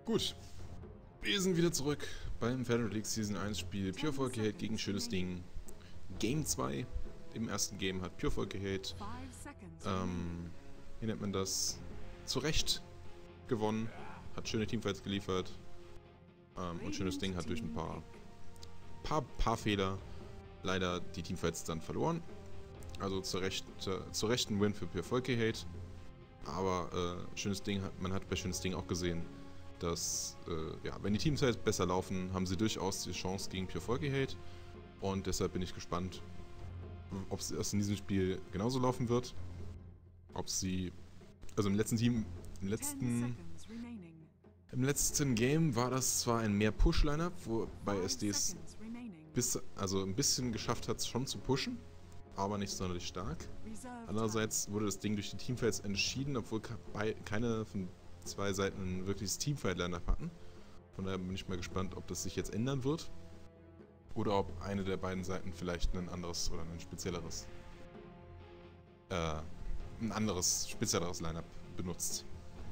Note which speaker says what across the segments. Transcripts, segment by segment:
Speaker 1: Gut, wir sind wieder zurück beim Federal League Season 1 Spiel Pure Volkehate gegen Schönes Ding. Game 2. Im ersten Game hat Pure Volkehate, wie nennt man das, zu Recht gewonnen, hat schöne Teamfights geliefert und Schönes Ding hat durch ein paar Fehler leider die Teamfights dann verloren. Also zu Recht ein Win für Pure Volkehate, aber Schönes Ding man hat bei Schönes Ding auch gesehen, dass, ja, wenn die Teams halt besser laufen, haben sie durchaus die Chance gegen Pure Volkehate. Und deshalb bin ich gespannt, ob es in diesem Spiel genauso laufen wird. Ob sie, also im letzten Game war das zwar ein mehr Push-Lineup, wobei SD es ein bisschen geschafft hat, schon zu pushen, aber nicht sonderlich stark. Andererseits wurde das Ding durch die Teamfights entschieden, obwohl keine von zwei Seiten ein wirkliches Teamfight-Lineup hatten. Von daher bin ich mal gespannt, ob das sich jetzt ändern wird. Oder ob eine der beiden Seiten vielleicht ein anderes oder ein spezielleres Line-Up benutzt.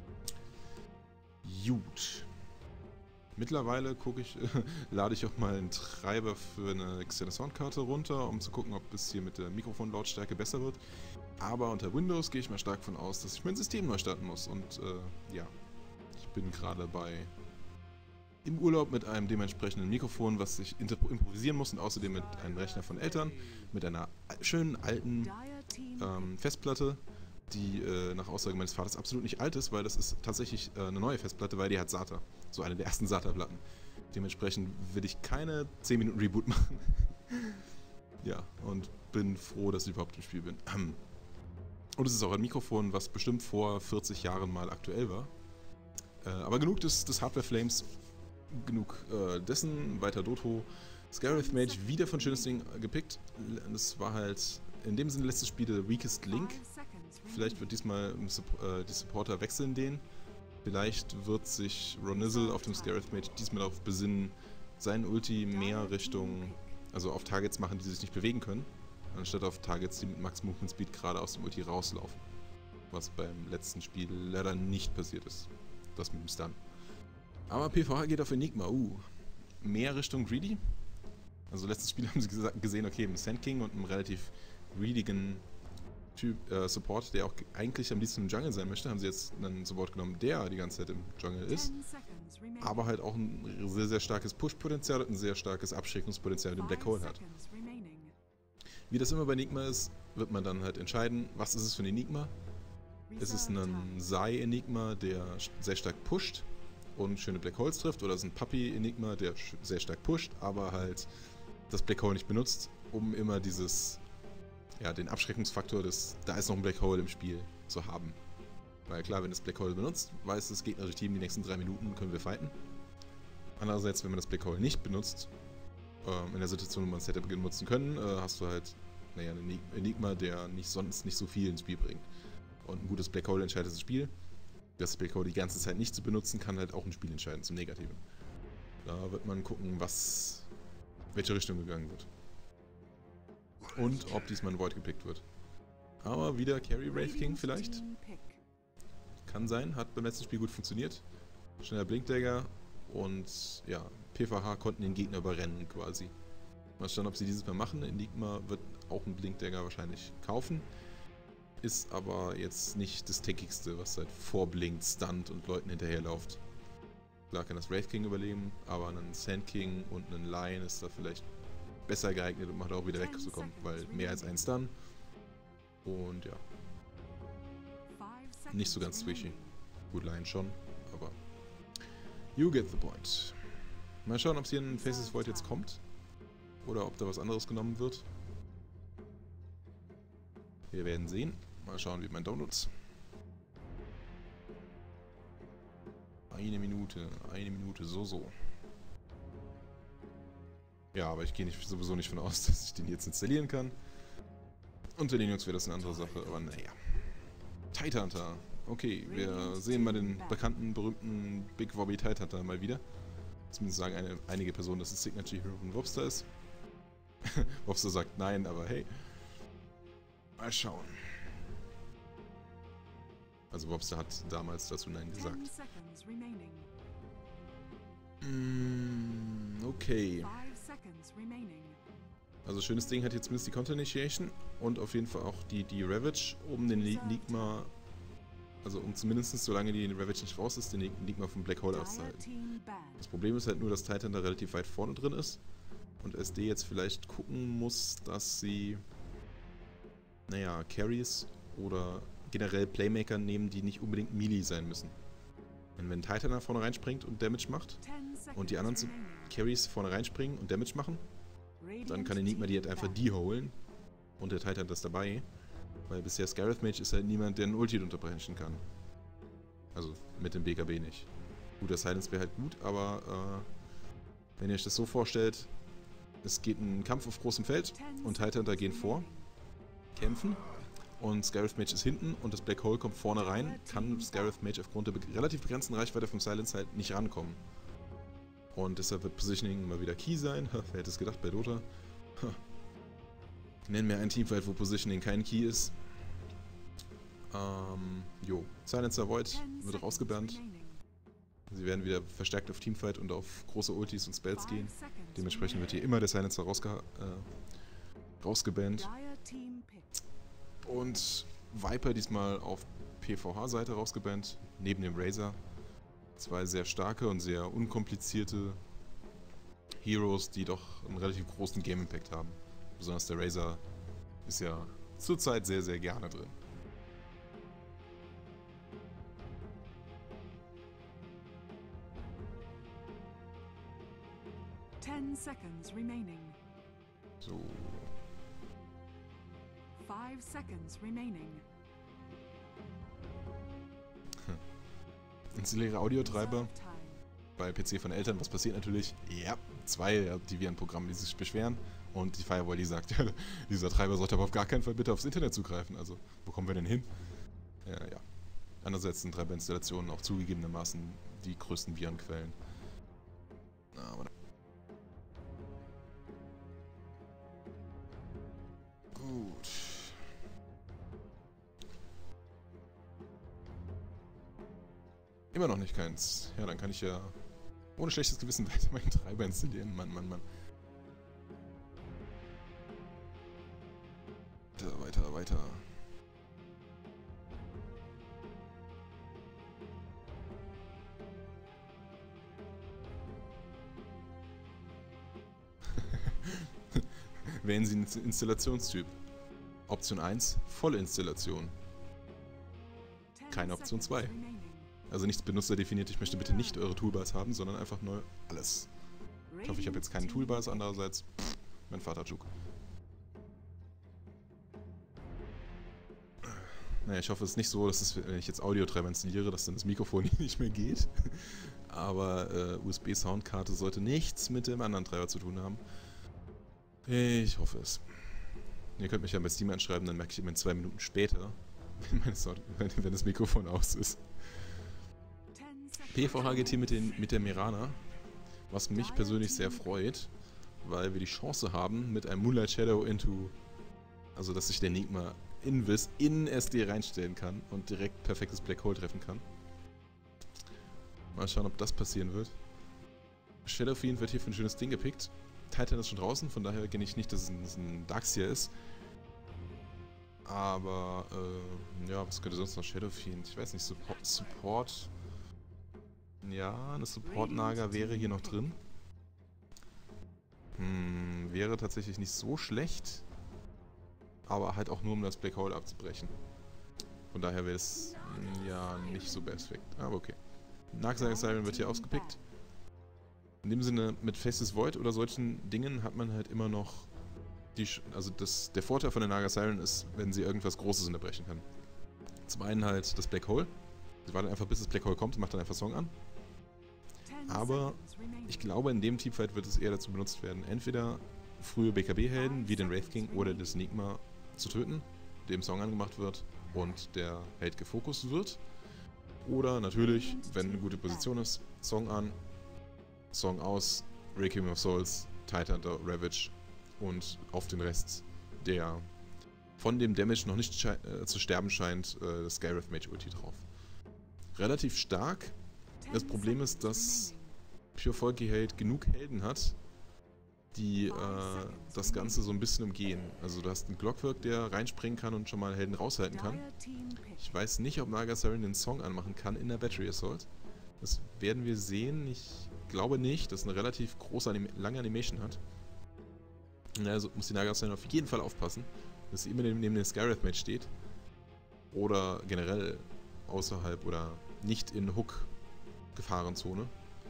Speaker 1: Gut. Mittlerweile lade ich auch mal einen Treiber für eine externe Soundkarte runter, um zu gucken, ob es hier mit der Mikrofonlautstärke besser wird. Aber unter Windows gehe ich mal stark davon aus, dass ich mein System neu starten muss. Und ja, ich bin gerade im Urlaub mit einem dementsprechenden Mikrofon, was ich improvisieren muss, und außerdem mit einem Rechner von Eltern, mit einer schönen alten Festplatte, die nach Aussage meines Vaters absolut nicht alt ist, weil das ist tatsächlich eine neue Festplatte, weil die hat SATA. So eine der ersten SATA-Platten. Dementsprechend will ich keine 10 Minuten Reboot machen. Ja, und bin froh, dass ich überhaupt im Spiel bin. Und es ist auch ein Mikrofon, was bestimmt vor 40 Jahren mal aktuell war. Aber genug des Hardware-Flames, genug dessen. Weiter Dotho. Scarif Mage wieder von Schönes Ding gepickt. Das war halt in dem Sinne letztes Spiel der Weakest Link. Vielleicht wird diesmal die Supporter wechseln den. Vielleicht wird sich Ronizzle auf dem Scarif Mage diesmal darauf besinnen, sein Ulti mehr Richtung, also auf Targets machen, die sich nicht bewegen können, anstatt auf Targets, die mit Max Movement Speed gerade aus dem Ulti rauslaufen. Was beim letzten Spiel leider nicht passiert ist. Das mit dem Stun. Aber PvH geht auf Enigma. Mehr Richtung Greedy. Also letztes Spiel haben sie gesehen, okay, im Sand King und einem relativ greedigen Typ Support, der auch eigentlich am liebsten im Jungle sein möchte, haben sie jetzt einen Support genommen, der die ganze Zeit im Jungle ist, aber halt auch ein sehr, sehr starkes Push-Potenzial und ein sehr starkes Abschreckungspotenzial mit dem Black Hole hat. Wie das immer bei Enigma ist, wird man dann halt entscheiden, was ist es für ein Enigma. Ist es ein Sai-Enigma, der sehr stark pusht und schöne Black Holes trifft, oder ist es ein Puppy-Enigma, der sehr stark pusht, aber halt das Black Hole nicht benutzt, um immer den Abschreckungsfaktor da ist noch ein Black Hole im Spiel zu haben. Weil klar, wenn das Black Hole benutzt, weiß das gegnerische Team, die nächsten 3 Minuten können wir fighten. Andererseits, wenn man das Black Hole nicht benutzt, in der Situation, wo man Setup benutzen können, hast du halt, einen Enigma, der sonst nicht so viel ins Spiel bringt. Und ein gutes Black Hole entscheidet das Spiel. Das Black Hole die ganze Zeit nicht zu benutzen, kann halt auch ein Spiel entscheiden, zum Negativen. Da wird man gucken, welche Richtung gegangen wird. Und ob diesmal ein Void gepickt wird. Aber wieder Carry Wraith King vielleicht. Kann sein, hat beim letzten Spiel gut funktioniert. Schneller Blinkdagger und ja, PvH konnten den Gegner überrennen quasi. Mal schauen, ob sie dieses Mal machen. Enigma wird auch einen Blinkdagger wahrscheinlich kaufen. Ist aber jetzt nicht das Tankigste, was halt vorblinkt, stunt und Leuten hinterherläuft. Klar kann das Wraith King überleben, aber einen Sand King und einen Lion ist da vielleicht besser geeignet, um halt auch wieder wegzukommen, weil mehr als ein Stun. Und ja. Nicht so ganz squishy. Gut, Lion schon, aber you get the point. Mal schauen, ob hier ein Faceless Void jetzt kommt. Oder ob da was anderes genommen wird. Wir werden sehen. Mal schauen, wie mein Downloads. Eine Minute, so. Ja, aber ich gehe sowieso nicht von aus, dass ich den jetzt installieren kann. Unter Linux wäre das eine andere Sache, aber naja. Tidehunter. Okay, wir sehen mal den bekannten, berühmten Big Wobby Tidehunter mal wieder. Zumindest sagen einige Personen, dass es Signature Hero von Wobster ist. Wobster sagt nein, aber hey. Mal schauen. Also Wobster hat damals dazu nein gesagt. Okay. Also schönes Ding hat jetzt zumindest die Counter Initiation und auf jeden Fall auch die Ravage, um den Enigma, also um zumindest solange die Ravage nicht raus ist, den Enigma vom Black Hole auszuhalten. Das Problem ist halt nur, dass Titan da relativ weit vorne drin ist und SD jetzt vielleicht gucken muss, dass sie, naja, Carries oder generell Playmaker nehmen, die nicht unbedingt Melee sein müssen. Wenn Titan da vorne reinspringt und Damage macht und die anderen Carries vorne reinspringen und Damage machen, dann kann Enigma die halt einfach deholen und der Titan das dabei, weil bisher Scarif Mage ist halt niemand, der einen Ulti unterbrechen kann. Also mit dem BKB nicht. Gut, der Silence wäre halt gut, aber wenn ihr euch das so vorstellt, es geht ein Kampf auf großem Feld und Titan da gehen vor, kämpfen und Scarif Mage ist hinten und das Black Hole kommt vorne rein, kann Scarif Mage aufgrund der relativ begrenzten Reichweite vom Silence halt nicht rankommen. Und deshalb wird Positioning mal wieder Key sein. Wer hätte es gedacht bei Dota? Nennen wir ein Teamfight, wo Positioning kein Key ist. Silencer Void wird rausgebannt. Sie werden wieder verstärkt auf Teamfight und auf große Ultis und Spells gehen. Dementsprechend wird hier immer der Silencer rausgebannt. Und Viper diesmal auf PvH-Seite rausgebannt, neben dem Razor. Zwei sehr starke und sehr unkomplizierte Heroes, die doch einen relativ großen Game-Impact haben. Besonders der Razor ist ja zurzeit sehr, sehr gerne drin. So.
Speaker 2: 5 seconds remaining.
Speaker 1: Installiere Audiotreiber bei PC von Eltern. Was passiert natürlich? Ja, zwei Deviant-Programme, die sich beschweren. Und die Firewall, die sagt, ja, dieser Treiber sollte aber auf gar keinen Fall bitte aufs Internet zugreifen. Also, wo kommen wir denn hin? Ja. Andererseits sind Treiberinstallationen auch zugegebenermaßen die größten Virenquellen. Gut. Immer noch nicht keins. Ja, dann kann ich ja ohne schlechtes Gewissen weiter meinen Treiber installieren. Mann. Weiter. Wählen Sie einen Installationstyp. Option 1, volle Installation. Keine Option 2. Also nicht benutzerdefiniert, ich möchte bitte nicht eure Toolbars haben, sondern einfach neu alles. Ich hoffe, ich habe jetzt keine Toolbars, andererseits, mein Vater Juk. Naja, ich hoffe, es ist nicht so, dass wenn ich jetzt Audiotreiber installiere, dass dann das Mikrofon nicht mehr geht. Aber USB-Soundkarte sollte nichts mit dem anderen Treiber zu tun haben. Ich hoffe es. Ihr könnt mich ja bei Steam anschreiben, dann merke ich immer 2 Minuten später, wenn das Mikrofon aus ist. PvH geht hier mit der Mirana, was mich persönlich sehr freut, weil wir die Chance haben, mit einem Moonlight Shadow also dass sich der Enigma in SD reinstellen kann und direkt perfektes Black Hole treffen kann. Mal schauen, ob das passieren wird. Shadow Fiend wird hier für ein schönes Ding gepickt. Titan ist schon draußen, von daher kenne ich nicht, dass es ein Darkseer ist. Aber, ja, was könnte sonst noch Shadow Fiend? Ich weiß nicht, Support. Ja, eine Support-Naga wäre hier noch drin. Wäre tatsächlich nicht so schlecht. Aber halt auch nur, um das Black Hole abzubrechen. Von daher wäre es, ja, nicht so perfekt. Aber okay. Narcsaga Siren wird hier ausgepickt. In dem Sinne, mit Faceless Void oder solchen Dingen hat man halt immer noch der Vorteil von der Naga Siren ist, wenn sie irgendwas Großes unterbrechen kann. Zum einen halt das Black Hole. Sie wartet einfach, bis das Black Hole kommt und macht dann einfach Song an. Aber ich glaube, in dem Teamfight wird es eher dazu benutzt werden, entweder frühe BKB-Helden wie den Wraith King oder das Enigma zu töten, dem Song angemacht wird und der Held gefokust wird. Oder natürlich, wenn eine gute Position ist, Song an, Song aus, Requiem of Souls, Titan der Ravage und auf den Rest, der von dem Damage noch nicht zu sterben scheint, das Scarif Mage Ulti drauf. Relativ stark. Das Problem ist, dass Pure Folky Hate genug Helden hat, die das Ganze so ein bisschen umgehen. Also du hast einen Clockwork, der reinspringen kann und schon mal Helden raushalten kann. Ich weiß nicht, ob Naga Siren den Song anmachen kann in der Battery Assault. Das werden wir sehen. Ich glaube nicht, dass eine relativ große, lange Animation hat. Also muss die Naga Siren auf jeden Fall aufpassen, dass sie immer neben dem Skywrath Mage steht. Oder generell außerhalb oder nicht in Hook-Gefahrenzone.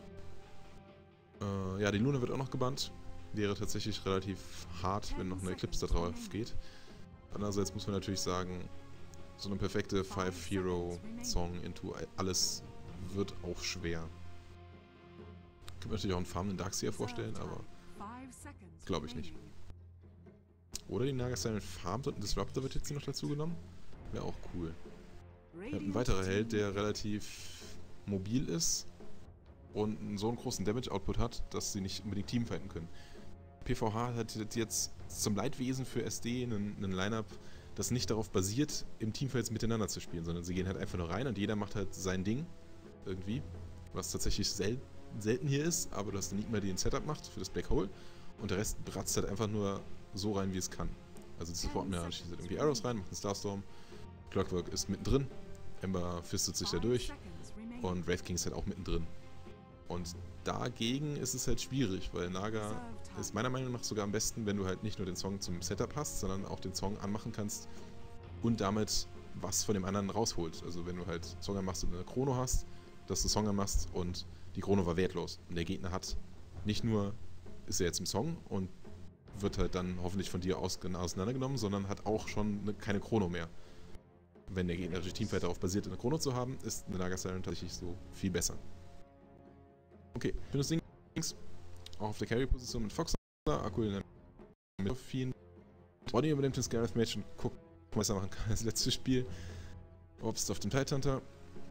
Speaker 1: Ja, die Luna wird auch noch gebannt. Wäre tatsächlich relativ hart, wenn noch eine Eclipse da drauf geht. Andererseits muss man natürlich sagen, so eine perfekte 5-Hero-Song into alles wird auch schwer. Könnte man natürlich auch einen farmenden Darkseer vorstellen, aber glaube ich nicht. Oder die Naga Siren farmt und ein Disruptor wird jetzt hier noch dazu genommen. Wäre auch cool. Wir haben ein weiterer Held, der relativ mobil ist und so einen großen Damage-Output hat, dass sie nicht unbedingt teamfighten können. PvH hat jetzt zum Leidwesen für SD einen Line-Up, das nicht darauf basiert, im Teamfights miteinander zu spielen, sondern sie gehen halt einfach nur rein und jeder macht halt sein Ding irgendwie, was tatsächlich selten hier ist, aber dass Enigma die ein Setup macht für das Black Hole und der Rest bratzt halt einfach nur so rein, wie es kann. Also das Supporten ja, schießt halt irgendwie Arrows rein, macht einen Starstorm, Clockwork ist mittendrin, Ember fistet sich da durch und Wraith King ist halt auch mittendrin. Und dagegen ist es halt schwierig, weil Naga ist meiner Meinung nach sogar am besten, wenn du halt nicht nur den Song zum Setup hast, sondern auch den Song anmachen kannst und damit was von dem anderen rausholst. Also wenn du halt Song anmachst und eine Chrono hast, dass du Song anmachst und die Chrono war wertlos. Und der Gegner hat nicht nur, ist er jetzt im Song und wird halt dann hoffentlich von dir auseinandergenommen, sondern hat auch schon keine Chrono mehr. Wenn der Gegner durch Teamfight darauf basiert, eine Chrono zu haben, ist eine Naga Siren tatsächlich so viel besser. Okay, ich bin das Ding links, auch auf der Carry-Position mit Fox, Akku in der Mitte, Body übernimmt den Skywrath Mage und guckt, was er machen kann. Das letzte Spiel. Obst auf dem Tidehunter.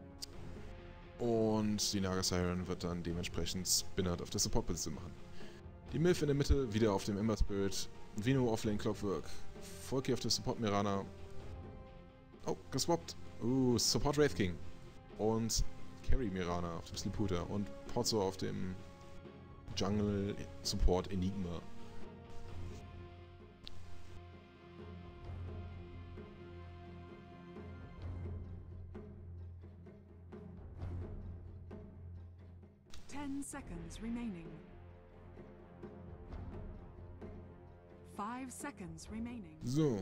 Speaker 1: Und die Naga Siren wird dann dementsprechend Spinnert auf der Support-Position machen. Die Milf in der Mitte, wieder auf dem Ember Spirit. Vino Offlane Clockwork. Folky auf der Support Mirana. Oh, geswappt. Support Wraith King. Und Carry Mirana auf dem Sleeputer. Und Pozzo auf dem Jungle Support Enigma.
Speaker 2: Seconds remaining. 5 seconds remaining.
Speaker 1: So.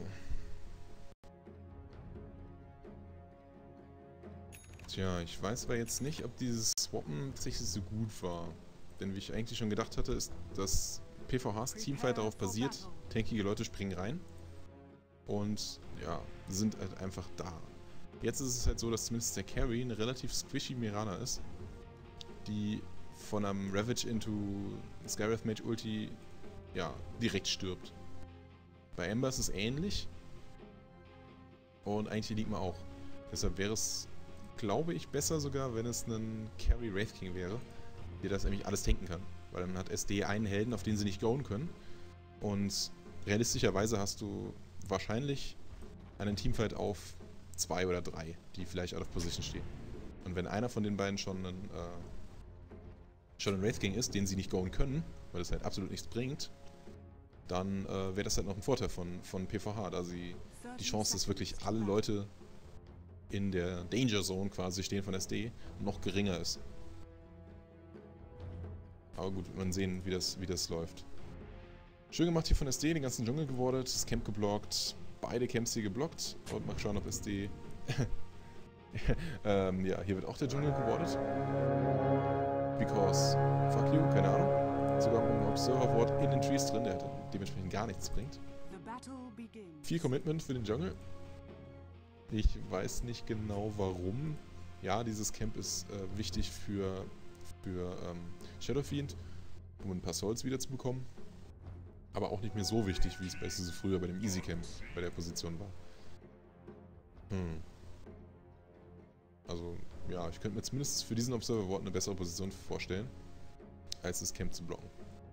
Speaker 1: Tja, ich weiß aber jetzt nicht, ob dieses Swappen tatsächlich so gut war. Denn wie ich eigentlich schon gedacht hatte, ist, dass PvHs Teamfight darauf basiert, tankige Leute springen rein und ja, sind halt einfach da. Jetzt ist es halt so, dass zumindest der Carry eine relativ squishy Mirana ist, die von einem Ravage into Skywrath Mage Ulti ja, direkt stirbt. Bei Ember ist es ähnlich und eigentlich Enigma auch. Deshalb wäre es, glaube ich, besser sogar, wenn es ein Carry Wraith King wäre, der das nämlich alles tanken kann. Weil dann hat SD einen Helden, auf den sie nicht goen können. Und realistischerweise hast du wahrscheinlich einen Teamfight auf 2 oder 3, die vielleicht out of position stehen. Und wenn einer von den beiden schon ein Wraith King ist, den sie nicht goen können, weil das halt absolut nichts bringt, dann wäre das halt noch ein Vorteil von PvH, da sie die Chance, dass wirklich alle Leute in der Danger Zone quasi stehen von SD, noch geringer ist. Aber gut, man sehen, wie das läuft. Schön gemacht hier von SD, den ganzen Dschungel gewordet, das Camp geblockt, beide Camps hier geblockt. Und mal schauen, ob SD... ja, hier wird auch der Dschungel gewordet. Because fuck you, keine Ahnung. Sogar ein Observer-Wort in den Trees drin, der dementsprechend gar nichts bringt. Viel Commitment für den Jungle. Ich weiß nicht genau warum. Ja, dieses Camp ist wichtig für Shadowfiend, um ein paar Souls wieder zu bekommen. Aber auch nicht mehr so wichtig, wie es beispielsweise früher bei dem Easy Camp bei der Position war. Also, ja, ich könnte mir zumindest für diesen Observer-Wort eine bessere Position vorstellen, als das Camp zu blocken.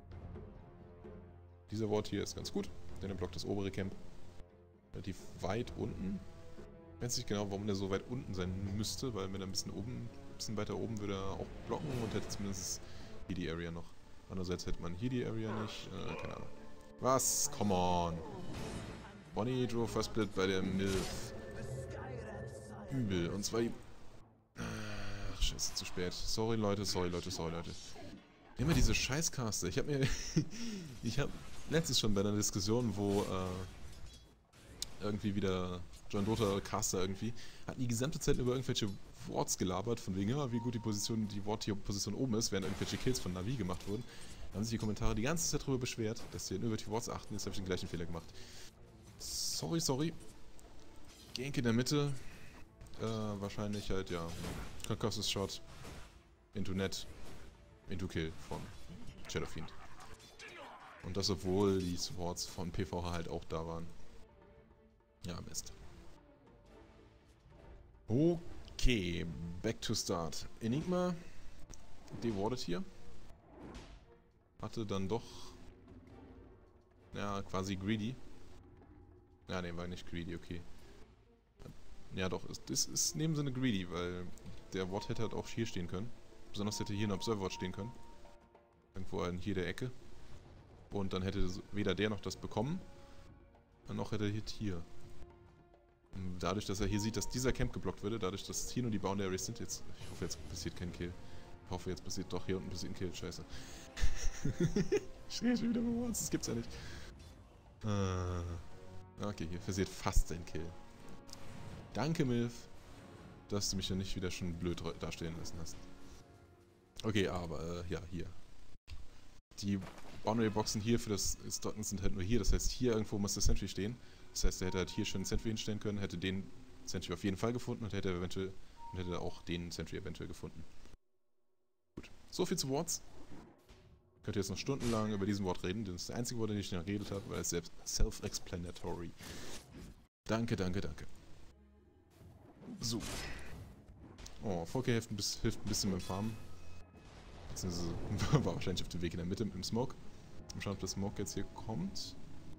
Speaker 1: Dieser Wort hier ist ganz gut, denn er blockt das obere Camp relativ weit unten. Ich weiß nicht genau, warum der so weit unten sein müsste, weil wenn er ein bisschen weiter oben würde er auch blocken und hätte zumindest Hier die Area noch. Andererseits hätte man hier die Area nicht. Keine Ahnung. Was? Come on. Bonnie Draw First Split bei der Milf. Übel. Und zwar die... Ach, scheiße, zu spät. Sorry, Leute, sorry, Leute, sorry, Leute. Immer diese Scheißcaster. Ich hab mir... ich hab letztens schon bei einer Diskussion, wo irgendwie wieder John Dota Caster irgendwie, hatten die gesamte Zeit über irgendwelche Wards gelabert, von wegen, ja, wie gut die Ward-Position oben ist, während irgendwelche Kills von Navi gemacht wurden. Da haben sich die Kommentare die ganze Zeit darüber beschwert, dass sie nur über die Wards achten. Jetzt habe ich den gleichen Fehler gemacht. Sorry, sorry. Gank in der Mitte. Wahrscheinlich halt, ja. Concussive Shot. Into Net. Into Kill von Shadow Fiend. Und das, obwohl die Supports von PvH halt auch da waren. Ja, Mist. Okay, back to start. Enigma dewardet hier. Hatte dann doch... Ja, quasi greedy. Ja, ne, war nicht greedy, okay. Ja doch, das ist in dem Sinne greedy, weil der Ward hätte halt auch hier stehen können. Besonders hätte hier ein Observer-Ward stehen können. Irgendwo in hier der Ecke. Und dann hätte weder der noch das bekommen, noch hätte er hier. Und dadurch, dass er hier sieht, dass dieser Camp geblockt würde, dadurch, dass hier nur die Boundaries sind, jetzt... Ich hoffe, jetzt passiert kein Kill. Ich hoffe, jetzt passiert doch hier unten passiert ein Kill. Scheiße. Ich stehe schon wieder bei Wards, das gibt's ja nicht. Okay, hier passiert fast ein Kill. Danke, Milf, dass du mich ja nicht wieder schon blöd dastehen lassen hast. Okay, aber, ja, hier. Die Boundary-Boxen hier für das Stocken sind halt nur hier, das heißt, hier irgendwo muss der Sentry stehen. Das heißt, er hätte halt hier schon einen Sentry hinstellen können, hätte den Sentry auf jeden Fall gefunden und hätte auch den Sentry eventuell gefunden. Gut, so viel zu Wards. Könnt ihr jetzt noch stundenlang über diesen Wort reden, das ist der einzige Wort, den ich noch geredet habe, weil es selbst self-explanatory. Danke, danke, danke. So. Oh, VK hilft ein bisschen beim Farmen. Beziehungsweise war wahrscheinlich auf dem Weg in der Mitte mit dem Smoke. Mal schauen, ob der Smoke jetzt hier kommt.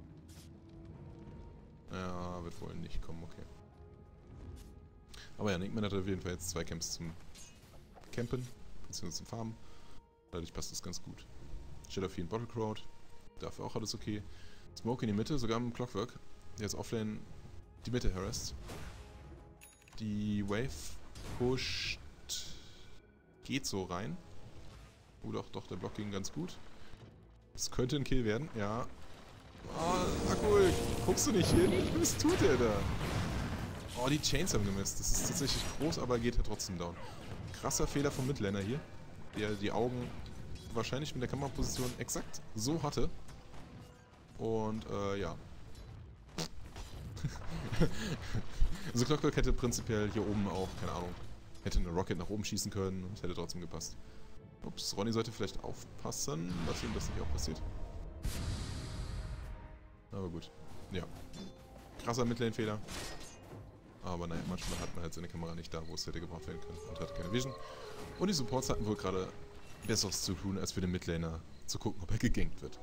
Speaker 1: Ja, wird wohl nicht kommen, okay. Aber ja, Nickman hat auf jeden Fall jetzt 2 Camps zum Campen, beziehungsweise zum Farmen. Dadurch passt das ganz gut. Shadow Fiend Bottle Crowd, dafür auch alles okay. Smoke in die Mitte, sogar im Clockwork, der jetzt offlane die Mitte harassed. Die Wave pusht... geht so rein. Oh doch, der Block ging ganz gut. Das könnte ein Kill werden, ja. Oh, Akul, guckst du nicht hin? Was tut der da? Oh, die Chains haben gemisst. Das ist tatsächlich groß, aber geht halt trotzdem down. Krasser Fehler vom Midlaner hier, der die Augen wahrscheinlich mit der Kameraposition exakt so hatte. Und, ja. Also Clockwork hätte prinzipiell hier oben auch, keine Ahnung, hätte eine Rocket nach oben schießen können und es hätte trotzdem gepasst. Ups, Ronny sollte vielleicht aufpassen, dass ihm das nicht auch passiert. Aber gut, ja. Krasser Midlane-Fehler. Aber naja, manchmal hat man halt seine Kamera nicht da, wo es hätte gebraucht werden können und hat keine Vision. Und die Supports hatten wohl gerade Besseres zu tun, als für den Midlaner zu gucken, ob er gegankt wird.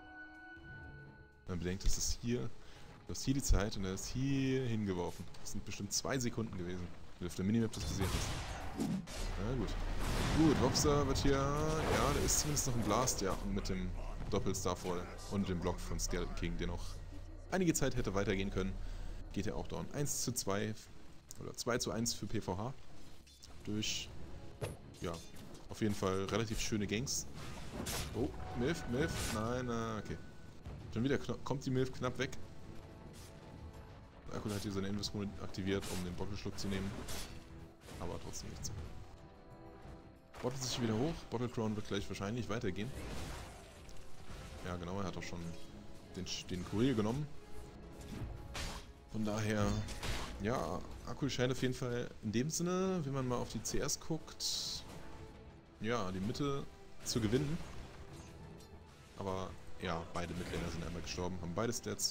Speaker 1: Man bedenkt, das ist hier, du hast hier die Zeit und er ist hier hingeworfen. Das sind bestimmt 2 Sekunden gewesen, wie du auf der Minimap das gesehen hast. Na gut. Gut, Lobster wird hier, ja, der ist zumindest noch ein Blast, ja, und mit dem Doppel-Starfall und dem Block von Skeleton King, der noch einige Zeit hätte weitergehen können, geht er auch down. 1:2 oder 2:1 für PvH. Durch, ja, auf jeden Fall relativ schöne Ganks. Oh, Milf, nein, okay. Schon wieder kommt die Milf knapp weg. Akul hat hier seine Invis-Rune aktiviert, um den Bottle-Schluck zu nehmen. Aber trotzdem nichts. Bottelt sich wieder hoch. Bottle Crown wird gleich wahrscheinlich weitergehen. Ja, genau, er hat auch schon den Kurier genommen. Von daher, ja, Akul scheint auf jeden Fall in dem Sinne, wenn man mal auf die CS guckt, ja, die Mitte zu gewinnen. Aber ja, beide Midlaner sind einmal gestorben, haben beide Stats.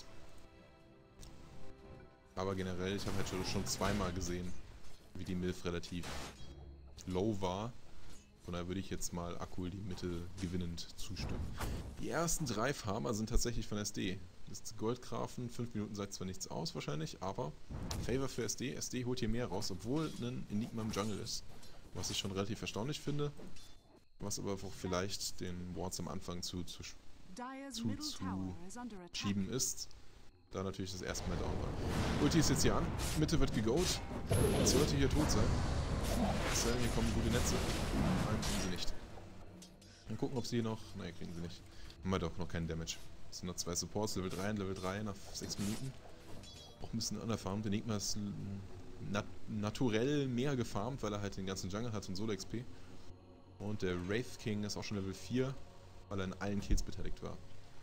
Speaker 1: Aber generell, ich habe halt schon zweimal gesehen, wie die Milf relativ low war. Von daher würde ich jetzt mal Akul die Mitte gewinnend zustimmen. Die ersten 3 Farmer sind tatsächlich von SD. Das Goldgrafen, 5 Minuten sagt zwar nichts aus wahrscheinlich, aber Favor für SD. SD holt hier mehr raus, obwohl ein Enigma im Jungle ist. Was ich schon relativ erstaunlich finde. Was aber auch vielleicht den Wards am Anfang zu
Speaker 2: Dire's middle tower is under attack.
Speaker 1: schieben ist. Da natürlich das erste Mal down war. Ulti ist jetzt hier an. Mitte wird gegoat. Sollte hier tot sein. Hier kommen gute Netze. Nein, kriegen sie nicht. Dann gucken, ob sie hier noch... Nein, kriegen sie nicht. Haben wir doch noch keinen Damage. Es sind noch 2 Supports, Level 3 und Level 3 nach 6 Minuten. Auch ein bisschen unerfarmt. Der Enigma ist naturell mehr gefarmt, weil er halt den ganzen Jungle hat und Solo-XP. Und der Wraith King ist auch schon Level 4, weil er in allen Kills beteiligt war.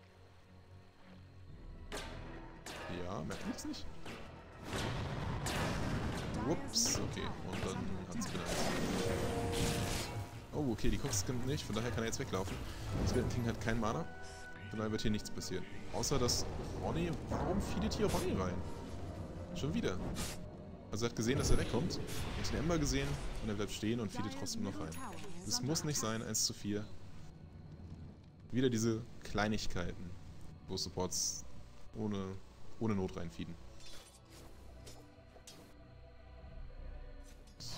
Speaker 1: Ja, merkt man das nicht? Ups, okay. Und dann hat es benannt. Oh, okay, die Cox kommt nicht, von daher kann er jetzt weglaufen. Das King hat keinen Mana. Von daher wird hier nichts passieren. Außer dass Ronny... Warum feedet hier Ronny rein? Schon wieder. Also er hat gesehen, dass er wegkommt. Er hat den Ember gesehen und er bleibt stehen und feedet trotzdem noch rein. Das muss nicht sein, 1:4. Wieder diese Kleinigkeiten, wo Supports ohne Not reinfeeden. So.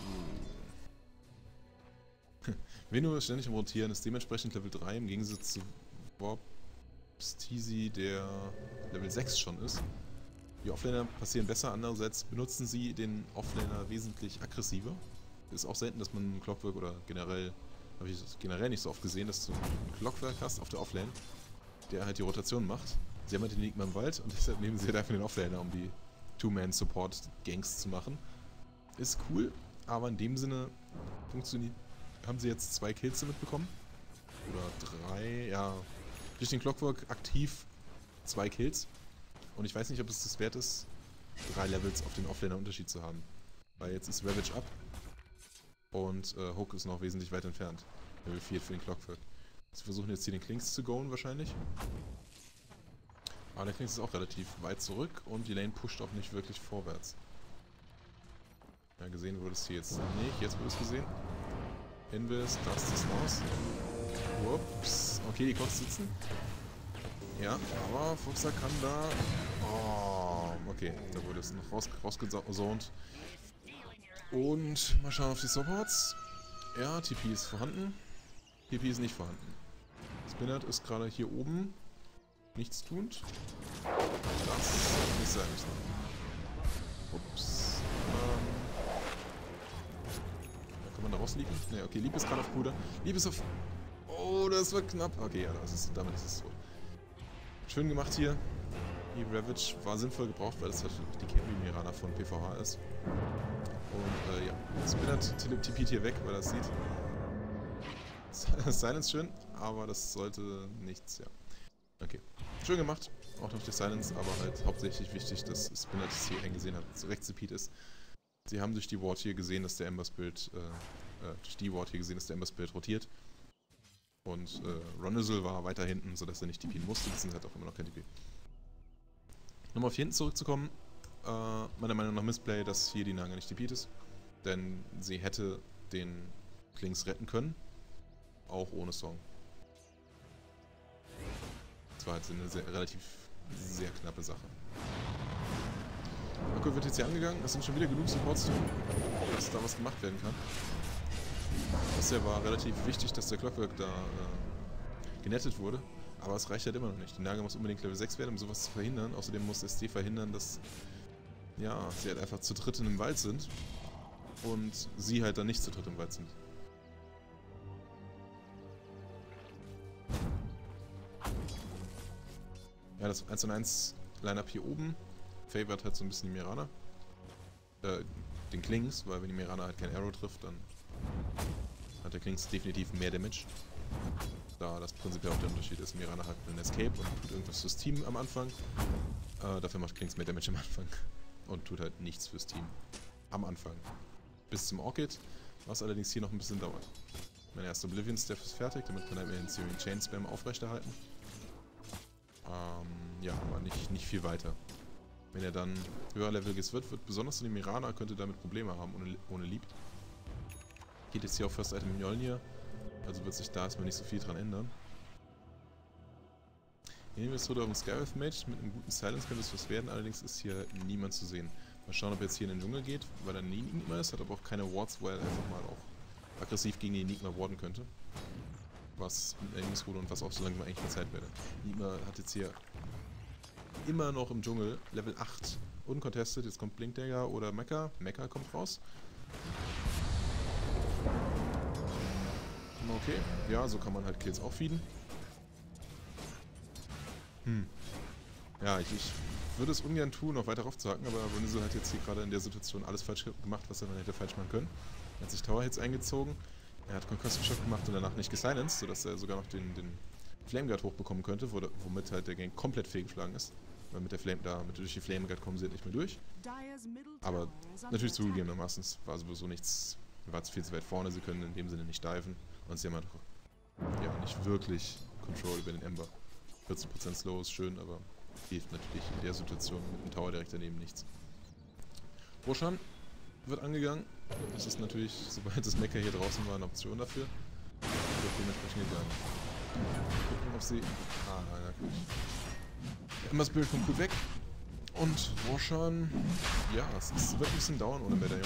Speaker 1: Veno ist ständig am Rotieren, ist dementsprechend Level 3 im Gegensatz zu Bobstizi, der Level 6 schon ist. Die Offlaner passieren besser, andererseits benutzen sie den Offlaner wesentlich aggressiver. Ist auch selten, dass man Clockwork oder generell, habe ich das generell nicht so oft gesehen, dass du einen Clockwork hast auf der Offlane, der halt die Rotation macht. Sie haben halt den Enigma im Wald und deshalb nehmen sie halt einfach den Offlaner, um die Two-Man-Support-Gangs zu machen. Ist cool, aber in dem Sinne funktioniert. Haben sie jetzt 2 Kills damit bekommen? Oder 3, ja. Durch den Clockwork aktiv 2 Kills. Und ich weiß nicht, ob es das wert ist, 3 Levels auf den Offlaner Unterschied zu haben. Weil jetzt ist Ravage up und Hook ist noch wesentlich weit entfernt. Level 4 für den Clockwork. Sie versuchen jetzt hier den Klinks zu goen wahrscheinlich. Aber der Klinks ist auch relativ weit zurück und die Lane pusht auch nicht wirklich vorwärts. Ja, gesehen wurde es hier jetzt nicht. Jetzt wurde es gesehen. Invis, das ist das Maus. Ups. Okay, die Cox sitzen. Ja, aber Fuchser kann da... Oh, okay, da wurde es noch rausgesont. Und mal schauen auf die Supports. Ja, TP ist vorhanden. TP ist nicht vorhanden. Spinnert ist gerade hier oben. Nichts tuend. Das sollte nicht sein müssen. Ups. Da kann man da rausliegen. Ne, okay, Lieb ist gerade auf Bruder. Lieb ist auf... Oh, das war knapp. Okay, ja, damit ist es tot. Schön gemacht hier. Die Ravage war sinnvoll gebraucht, weil das halt die Carry-Mirana von PvH ist. Und ja, Spinnert TP't hier weg, weil er es sieht. Silence schön, aber das sollte nichts, ja. Okay. Schön gemacht. Auch noch die Silence, aber halt hauptsächlich wichtig, dass Spinnert es hier eingesehen hat, dass rechts TP't ist. Sie haben durch die Ward hier gesehen, dass der Ember Spirit, rotiert. Und Ronizel war weiter hinten, sodass er nicht TP'n musste, beziehungsweise hat auch immer noch kein TP. Nochmal auf hier hinten zurückzukommen, meiner Meinung nach Missplay, dass hier die Nanga nicht TP't ist. Denn sie hätte den Klinks retten können, auch ohne Song. Das war halt eine sehr knappe Sache. Okay, wird jetzt hier angegangen, es sind schon wieder genug Supports, dass da was gemacht werden kann. Bisher war relativ wichtig, dass der Clockwork da genettet wurde, aber es reicht halt immer noch nicht. Die Naga muss unbedingt Level 6 werden, um sowas zu verhindern. Außerdem muss SD verhindern, dass ja, sie halt einfach zu dritt in dem Wald sind und sie halt dann nicht zu dritt im Wald sind. Ja, das 1:1 Line-Up hier oben favored halt so ein bisschen die Mirana. Den Klings, weil wenn die Mirana halt kein Arrow trifft, dann hat der Klings definitiv mehr Damage. Da das prinzipiell auch der Unterschied ist. Mirana hat einen Escape und tut irgendwas fürs Team am Anfang. Dafür macht Klings mehr Damage am Anfang. Und tut halt nichts fürs Team. Am Anfang. Bis zum Orchid, was allerdings hier noch ein bisschen dauert. Mein erster Oblivion Step ist fertig, damit kann er mir den Searing Chain Spam aufrechterhalten. Ja, aber nicht viel weiter. Wenn er dann höher leveliges wird, besonders die Mirana könnte damit Probleme haben ohne Lieb. Geht jetzt hier auf First Item Mjolnir, also wird sich da erstmal nicht so viel dran ändern. Hier nehmen wir jetzt euren Skywrath Mage, mit einem guten Silence könnte es was werden, allerdings ist hier niemand zu sehen. Mal schauen, ob er jetzt hier in den Dschungel geht, weil er nie Enigma ist, hat aber auch keine Wards, wo er einfach mal auch aggressiv gegen die Enigma warden könnte. was eng wurde und was auch so lange eigentlich verzeiht werde. Nigma hat jetzt hier immer noch im Dschungel Level 8 uncontested. Jetzt kommt Blinkdagger oder Mecha. Mecha kommt raus. Okay, ja, so kann man halt Kills auch feeden. Ja, ich würde es ungern tun, noch weiter aufzuhacken, aber Wunderso hat jetzt hier gerade in der Situation alles falsch gemacht, was er hätte falsch machen können. Er hat sich Tower-Hits eingezogen, er hat Concussive Shock gemacht und danach nicht gesilenced, sodass er sogar noch den Flame Guard hochbekommen könnte, womit halt der Gang komplett fehlgeschlagen ist. Weil mit der Flame durch die Flame Guard kommen sie halt nicht mehr durch. Aber natürlich zugegebenermaßen war sowieso nichts, war zu viel zu weit vorne, sie können in dem Sinne nicht diven und sie haben halt ja, nicht wirklich Control über den Ember. 14% Slow ist schön, aber hilft natürlich in der Situation mit dem Tower direkt daneben nichts. Roshan wird angegangen. Das ist natürlich, sobald das Mecha hier draußen war, eine Option dafür. Wird dementsprechend gegangen. Gucken, ob sie... Ah, na gut. Der Embers Bild kommt gut weg. Und Roshan... Ja, es wird ein bisschen dauern ohne Medaillon.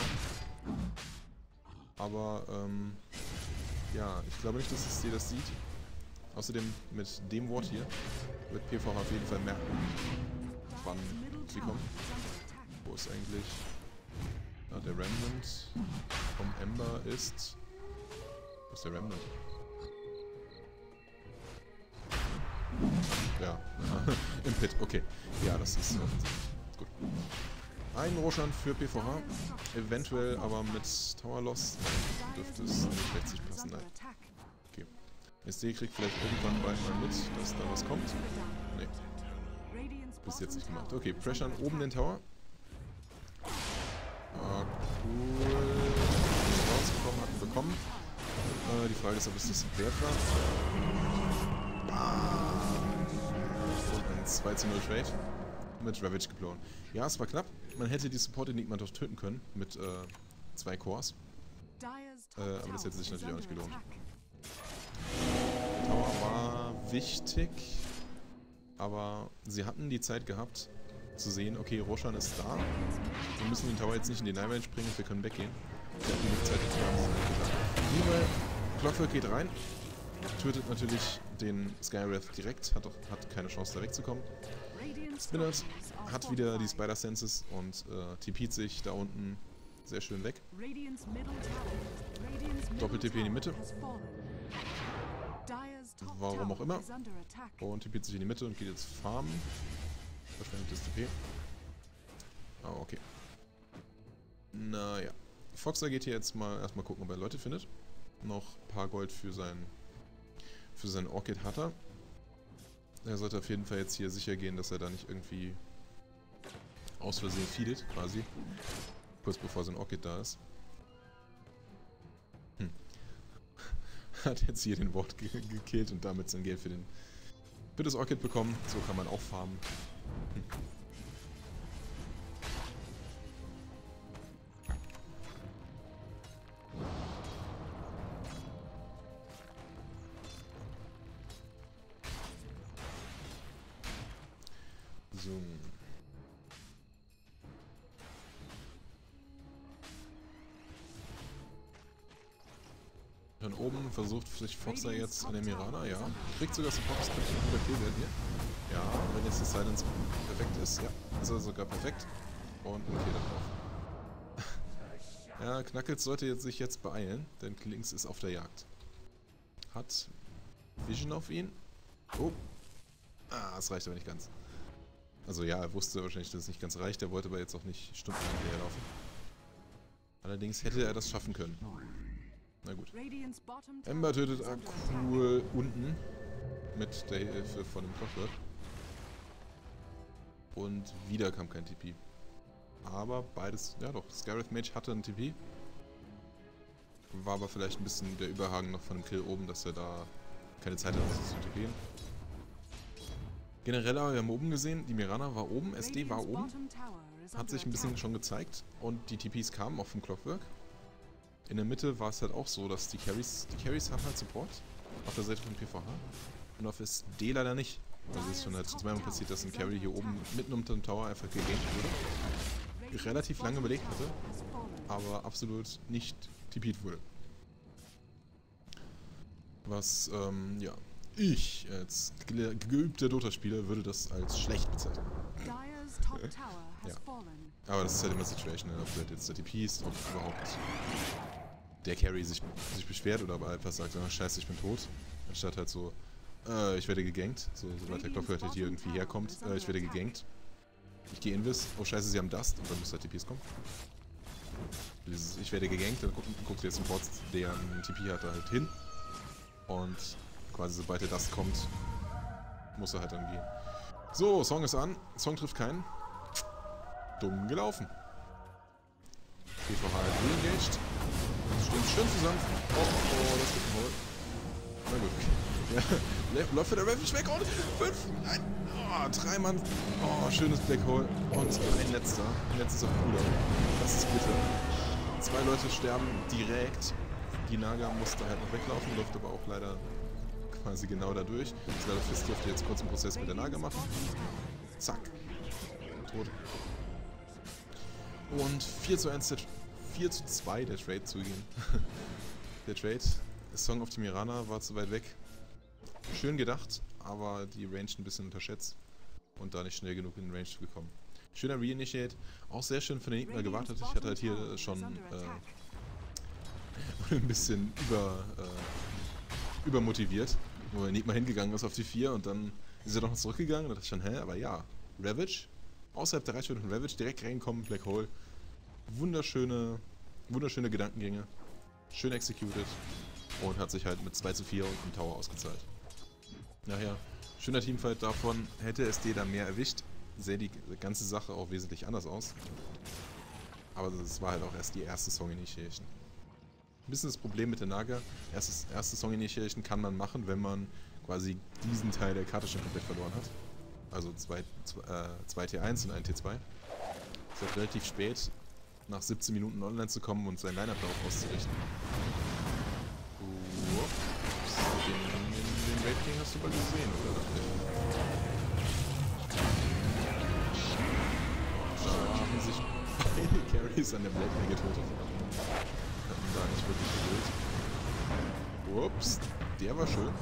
Speaker 1: Aber, ja, ich glaube nicht, dass es dir das sieht. Außerdem mit dem Wort hier wird PvH auf jeden Fall merken, wann sie kommen. Wo ist eigentlich der Remnant vom Ember ist... Wo ist der Remnant? Ja, im Pit, okay. Ja, das ist gut. Ein Roshan für PvH, eventuell aber mit Tower Loss dürfte es nicht recht passen, nein. Okay. SD kriegt vielleicht irgendwann bald mal mit, dass da was kommt. Nee. Bis jetzt nicht gemacht. Okay, Pressure oben den Tower. Ah, cool. Rausgekommen, hatten bekommen. Die Frage ist, ob es das wert war. Und ein 2:0 Trade mit Ravage geblown. Ja, es war knapp. Man hätte die Support-Enigma doch töten können mit 2 Cores. Aber das hätte sich natürlich auch nicht gelohnt. Tower war wichtig, aber sie hatten die Zeit gehabt zu sehen, okay, Roshan ist da. Wir müssen den Tower jetzt nicht in die Nine-Range bringen, wir können weggehen. Sie hatten die Zeit dazu, haben sie gesagt. Niemals, Clockwork geht rein, tötet natürlich den Skywrath direkt, hat keine Chance da wegzukommen. Spinnert hat wieder die Spider-Senses und TP't sich da unten sehr schön weg. Doppel-TP in die Mitte. Warum auch immer. Und TP't sich in die Mitte und geht jetzt farmen. Verschwendetes TP. Ah, okay. Naja. Foxer geht hier jetzt mal erstmal gucken, ob er Leute findet. Noch ein paar Gold für sein Orchid hat er. Er sollte auf jeden Fall jetzt hier sicher gehen, dass er da nicht irgendwie aus Versehen feedet, quasi. Kurz bevor sein Orchid da ist. Hat jetzt hier den Ward gekillt und damit sein Geld für das Orchid bekommen. So kann man auch farmen. So. Dann oben versucht sich Foxer jetzt an den Mirana, ja. Kriegt sogar Support, das könnte ein guter Kill werden hier. Ja, wenn jetzt das Silence perfekt ist, ja, ist er sogar perfekt. Und ein Kill drauf. Ja, Knuckles sollte sich jetzt beeilen, denn Klinks ist auf der Jagd. Hat Vision auf ihn. Oh. Ah, es reicht aber nicht ganz. Also ja, er wusste wahrscheinlich, dass es nicht ganz reicht, er wollte aber jetzt auch nicht stundenlang hinterherlaufen. Allerdings hätte er das schaffen können. Na gut. Ember tötet Akul unten mit der Hilfe von dem Clockwork. Und wieder kam kein TP. Aber beides, ja doch, Skywrath Mage hatte einen TP. War aber vielleicht ein bisschen der Überhang noch von dem Kill oben, dass er da keine Zeit hatte, sich zu TPen. Generell aber, wir haben oben gesehen, die Mirana war oben, SD war oben. Hat sich ein bisschen schon gezeigt und die TPs kamen auch vom Clockwork. In der Mitte war es halt auch so, dass die Carries haben halt Support auf der Seite von PvH und auf SD leider nicht. Also es ist schon halt zweimal passiert, dass ein Carry hier oben mitten unter dem Tower einfach gegamed wurde. Relativ lange überlegt hatte, aber absolut nicht TP'd wurde. Was, ja, ich als geübter Dota-Spieler würde das als schlecht bezeichnen.
Speaker 2: Dire's top tower has
Speaker 1: Ja.
Speaker 2: fallen.
Speaker 1: Aber das ist halt immer situational, ob du halt jetzt der TP ist, ob überhaupt der Carry sich beschwert oder aber einfach sagt, oh, scheiße, ich bin tot. Anstatt halt so, ich werde gegankt, sobald der Klopfer halt hier irgendwie herkommt, ich werde gegankt. Ich gehe Invis, oh scheiße, sie haben Dust und dann muss halt TPs kommen. Dieses, ich werde gegankt, dann guckt der Support, der einen TP hat, da halt hin. Und quasi sobald der Dust kommt, muss er halt dann gehen. So, Song ist an, Song trifft keinen. Dumm gelaufen. PvH halt re-engaged. Das stimmt schön zusammen. Oh, das gibt ein Hol. Na gut. Ja, läuft für der Ravage weg und 5, nein, 3 Mann. Oh, schönes Black Hole. Und ein letzter. Ein letztes auf Cooldown. Das ist bitter. 2 Leute sterben direkt. Die Naga musste halt noch weglaufen, läuft aber auch leider quasi genau dadurch. Das leider Fist durfte jetzt kurz einen Prozess mit der Naga machen. Zack. Tot. Und 4:2 der Trade zugehen. Der Trade, Song of the Mirana war zu weit weg. Schön gedacht, aber die Range ein bisschen unterschätzt. Und da nicht schnell genug in Range gekommen. Schöner Reinitiate, auch sehr schön von den Gegner gewartet. Ich hatte halt hier schon ein bisschen übermotiviert, wo er nicht mal hingegangen ist auf die 4 und dann ist er doch noch zurückgegangen und dachte ich schon, hä, aber ja, Ravage, außerhalb der Reichweite von Ravage, direkt reinkommen, Black Hole, wunderschöne Gedankengänge, schön executed und hat sich halt mit 2:4 und einem Tower ausgezahlt. Naja, schöner Teamfight davon, hätte SD da mehr erwischt, sähe die ganze Sache auch wesentlich anders aus. Aber das war halt auch erst die erste Song Initiation. Ein bisschen das Problem mit der Naga, erste Song Initiation kann man machen, wenn man quasi diesen Teil der Karte schon komplett verloren hat. Also 2 T1 und ein T2. Es ist halt relativ spät, nach 17 Minuten online zu kommen und sein Line-Up darauf auszurichten. Ups, den Raid King hast du mal gesehen, oder? Da haben sich beide Carries an der Blade Lane getötet. Hatten da nicht wirklich Geduld. Ups, der war schön.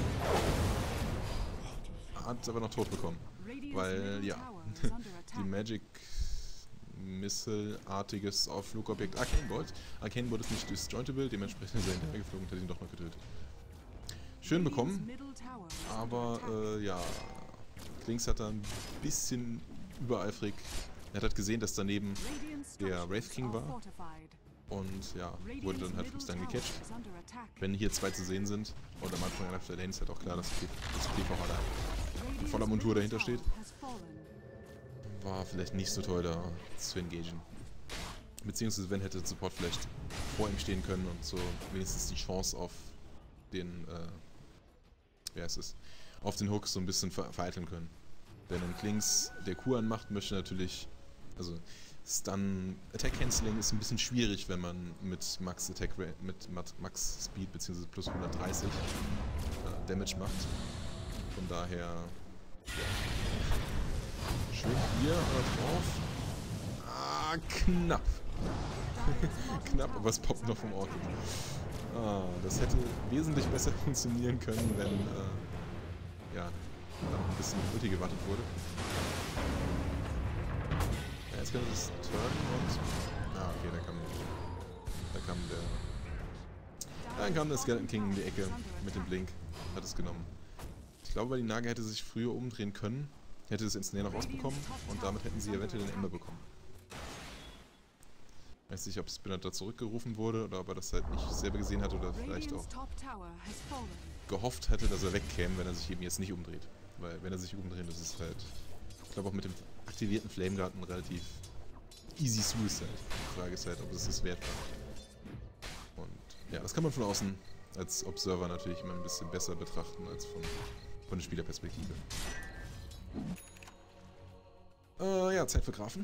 Speaker 1: Hat aber noch tot bekommen. Weil, ja, die Magic Missile-artiges auf Flugobjekt Arcane Bolt. Arcane Bolt ist nicht disjointable, dementsprechend ist er hinterher geflogen und hat ihn doch noch getötet. Schön bekommen, aber ja, Klings hat da ein bisschen übereifrig. Er hat halt gesehen, dass daneben der Wraith King war und ja, wurde dann halt vom Stun gecatcht. Wenn hier 2 zu sehen sind und am Anfang einer der Lane ist halt auch klar, dass PvH da in voller Montur dahinter steht. War vielleicht nicht so toll da zu engagen. Beziehungsweise wenn hätte Support vielleicht vor ihm stehen können und so wenigstens die Chance auf den, wie heißt es, auf den Hook so ein bisschen vereiteln können. Denn wenn Klings der Q anmacht, möchte natürlich, also Stun Attack Cancelling ist ein bisschen schwierig, wenn man mit Max Attack mit Max Speed bzw. plus 130 Damage macht. Von daher, ja. Schön hier drauf. Ah, knapp. Knapp, aber es poppt noch vom Ort. Ah, das hätte wesentlich besser funktionieren können, wenn ja, da noch ein bisschen mit Ulti gewartet wurde. Ja, jetzt können wir das turnen und... Ah, okay, Dann kam der Skeleton King in die Ecke mit dem Blink. Hat es genommen. Ich glaube, die Naga hätte sich früher umdrehen können. Hätte es ins Nähe noch rausbekommen und damit hätten sie eventuell den Ember bekommen. Ich weiß nicht, ob Spinner da zurückgerufen wurde oder ob er das halt nicht selber gesehen hat oder vielleicht auch gehofft hätte, dass er wegkäme, wenn er sich eben jetzt nicht umdreht. Weil wenn er sich umdreht, das ist halt, ich glaube auch mit dem aktivierten Flame Guard ein relativ easy Suicide. Die Frage ist halt, ob es das wert war. Und ja, das kann man von außen als Observer natürlich immer ein bisschen besser betrachten als von der Spielerperspektive. Ja, Zeit für Grafen.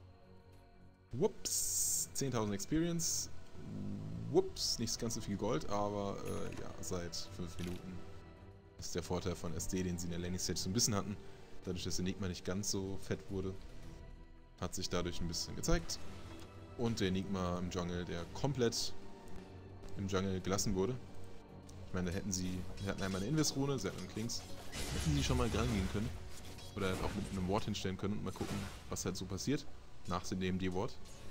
Speaker 1: Whoops, 10.000 Experience. Whoops, nicht ganz so viel Gold, aber ja, seit 5 Minuten ist der Vorteil von SD, den sie in der Laning Stage so ein bisschen hatten. Dadurch, dass Enigma nicht ganz so fett wurde, hat sich dadurch ein bisschen gezeigt. Und der Enigma im Jungle, der komplett im Jungle gelassen wurde. Ich meine, wir hatten einmal eine Invis-Rune, sie hatten einen Klings. Hätten sie schon mal rangehen können. Oder auch mit einem Ward hinstellen können und mal gucken, was halt so passiert. Nach dem D-Ward.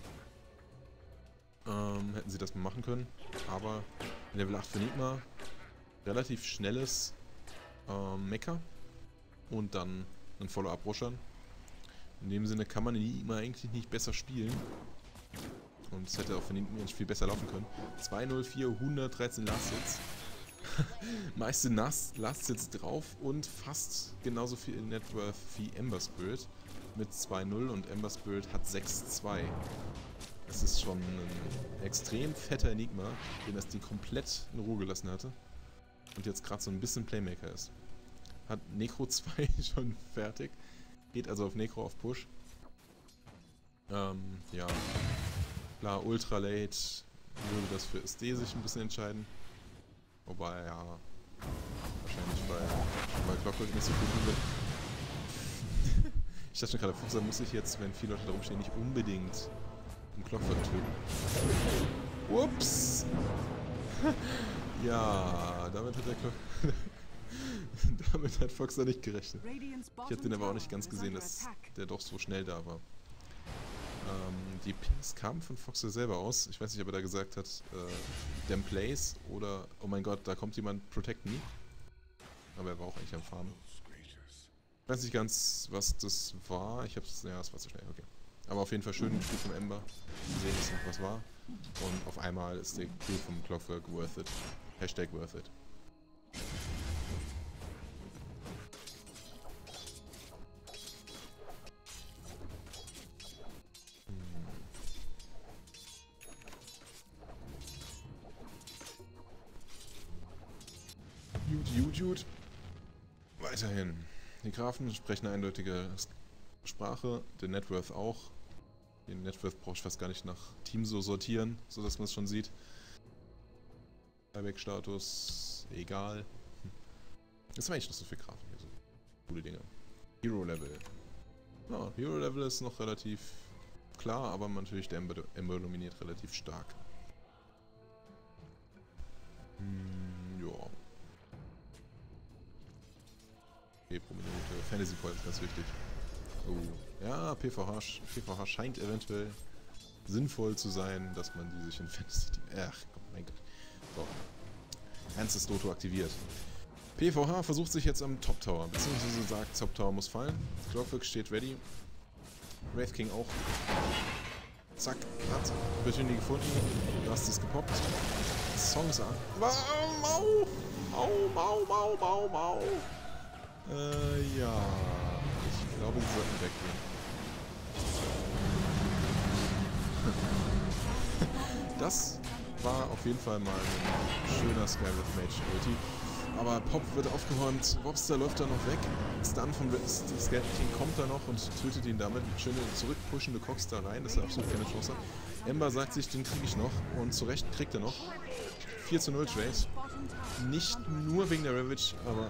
Speaker 1: Hätten sie das mal machen können. Aber Level 8 für Nigma. Relativ schnelles Mecha. Und dann ein Follow-up-Rushern. In dem Sinne kann man Nigma eigentlich nicht besser spielen. Und es hätte auch für Nigma nicht viel besser laufen können. 204, 113 Last-Hits. Meiste Last-Hits drauf und fast genauso viel Networth wie Ember Spirit. Mit 2-0 und Ember Spirit hat 6-2. Das ist schon ein extrem fetter Enigma, den das die komplett in Ruhe gelassen hatte. Und jetzt gerade so ein bisschen Playmaker ist. Hat Necro 2 schon fertig. Geht also auf Necro auf Push. Ja. Klar, Ultra Late würde das für SD sich ein bisschen entscheiden. Wobei, ja, wahrscheinlich weil Clockwork nicht so viel tun wird. Ich dachte schon gerade, Fuchser muss sich jetzt, wenn viele Leute da rumstehen, nicht unbedingt um Clockwork töten. Ups! Ja, damit hat damit hat Foxer nicht gerechnet. Ich habe den aber auch nicht ganz gesehen, dass der doch so schnell da war. Die Pings kamen von Foxer selber aus. Ich weiß nicht, ob er da gesagt hat, Damn Place oder oh mein Gott, da kommt jemand, Protect Me. Aber er war auch eigentlich am Farmen. Ich weiß nicht ganz, was das war. Ja, es war zu schnell, okay. Aber auf jeden Fall schön Spiel vom Ember. Sehen, dass noch was war. Und auf einmal ist der Kill vom Clockwork worth it. Hashtag worth it. Jude. Weiterhin. Die Grafen sprechen eine eindeutige Sprache, der Networth auch. Den Networth brauche ich fast gar nicht nach Team so sortieren, sodass man es schon sieht. Buyback-Status, egal. Das war eigentlich noch so viel Grafen hier, so coole Dinge. Hero-Level. Ja, Hero-Level ist noch relativ klar, aber natürlich der Ember dominiert relativ stark. Ja. Okay, pro Minute. Fantasy Point ist ganz wichtig. Oh. Ja, PvH scheint eventuell sinnvoll zu sein, dass man die sich in Fantasy... Ach, mein Gott. So. Ernstes Doto aktiviert. PvH versucht sich jetzt am Top Tower, beziehungsweise sagt, Top Tower muss fallen. Clockwork steht ready. Wraith King auch. Zack, hat Opportunity gefunden. Last ist gepoppt. Songs an. Mau! Ja. Ich glaube, sie sollten weggehen. Das war auf jeden Fall mal ein schöner Skywrath Mage Ulti. Aber Pop wird aufgeräumt, Wobster läuft da noch weg. Stun von Skeleton King kommt da noch und tötet ihn damit. Schöne zurückpushende Cox da rein, dass er absolut keine Chance hat. Ember sagt sich, den kriege ich noch und zu Recht kriegt er noch. 4:0 Trade. Nicht nur wegen der Ravage, aber...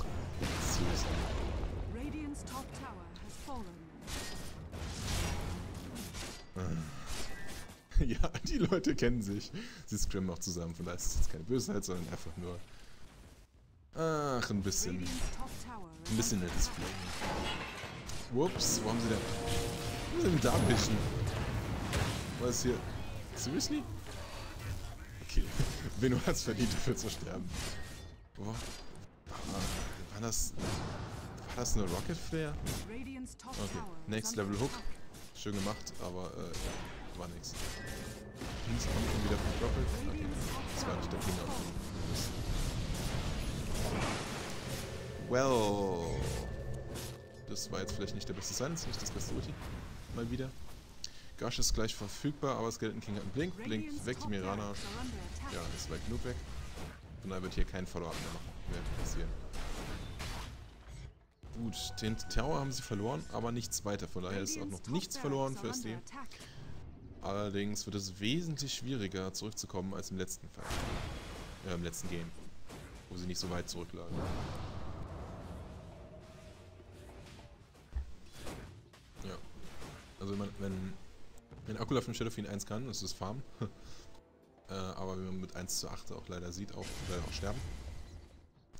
Speaker 1: Ja, die Leute kennen sich. Sie scrimmen auch zusammen, von daher ist es jetzt keine Bösheit, sondern einfach nur... Ach, ein bisschen nettes Play. Ups, wo haben sie denn? Wo sind denn da ein bisschen? Was ist hier? Seriously? Okay, Venno hat's verdient, dafür zu sterben. Wo? War das eine Rocket Flare? Okay, Next Level Hook. Schön gemacht, aber ja, war nix. Kings kommt schon wieder von Rocket. Okay, das war nicht der King auf dem. Well. Das war jetzt vielleicht nicht der beste Silence, nicht das beste Ulti. Mal wieder. Gush ist gleich verfügbar, aber Skeleton King hat einen Blink. Blink weg, die Mirana. Ja, ist weit genug weg. Von daher wird hier kein Follow-up mehr machen. Passieren. Gut, den Tower haben sie verloren, aber nichts weiter. Von daher ist auch noch nichts verloren für SD. Allerdings wird es wesentlich schwieriger zurückzukommen als im letzten Fall. Im letzten Game. Wo sie nicht so weit zurücklagen. Ja. Also wenn Akula von Shadowfiend 1 kann, ist es Farm. Aber wie man mit 1:8 auch leider sieht, auch leider auch sterben.